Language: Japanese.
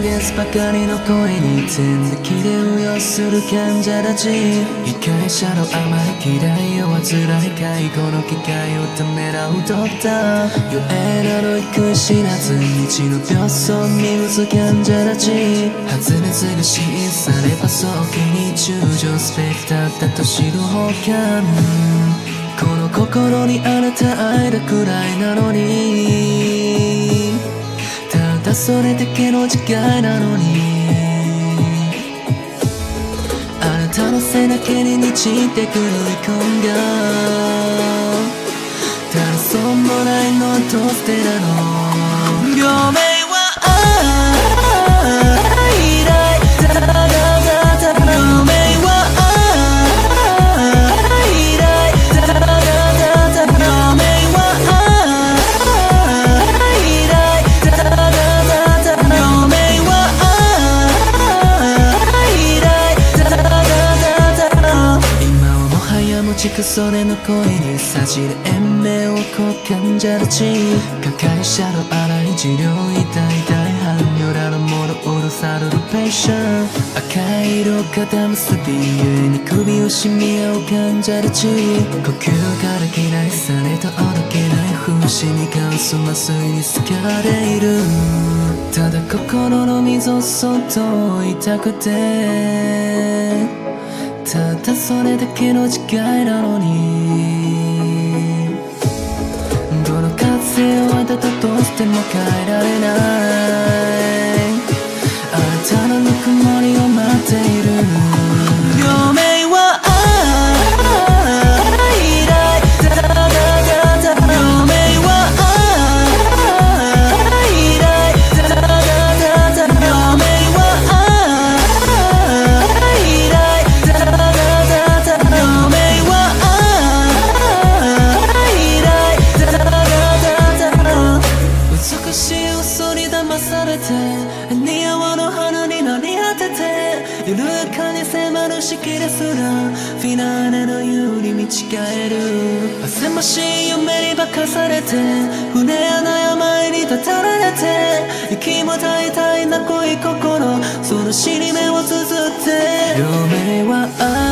げすばかりの恋に点滴で運用する患者たち、被害者の甘い嫌いを患い介護の機会をためらうドクター、弱えなど育児知らず日の病巣に打つ患者たち、発熱が指引されば早期に中上スペクターだと知る方が、この心にあなた愛だくらいなのに、ただそれだけの違いなのに、あなたの背中に満ちてくる遺恨が、ただそんもないのはどうしてなの。病名は愛だい、ただただ病名は愛だい、ただただ病名は愛だい、ただただ病名は愛だい、ただただ今はもはや持ちくそれの恋にさじれ延命をこう患者たち、加害者の荒い治療痛い大半よらのものおろされるペーション、赤い色がダムすびゆえに首をしみ合う患者たち、呼吸ができないされとおけない風刺に関す麻酔に好かれる、ただ心の溝をそっと痛くて、ただそれだけの違いなのに、どの風を当てたとしても変えられない、あなたのぬくもりを待っている。病名は愛だい、ただただ病名は愛だい、ただただ病名は愛だい、ただただ病名は愛だい、ただただ美しい嘘に騙されて似合わぬ花になり果てて、緩やかに迫るしきですらフィナーレのように満ち返る、汗ましい夢に化かされて船や病に立たれて、息も絶え絶えな恋心その死に目を綴って、病名は愛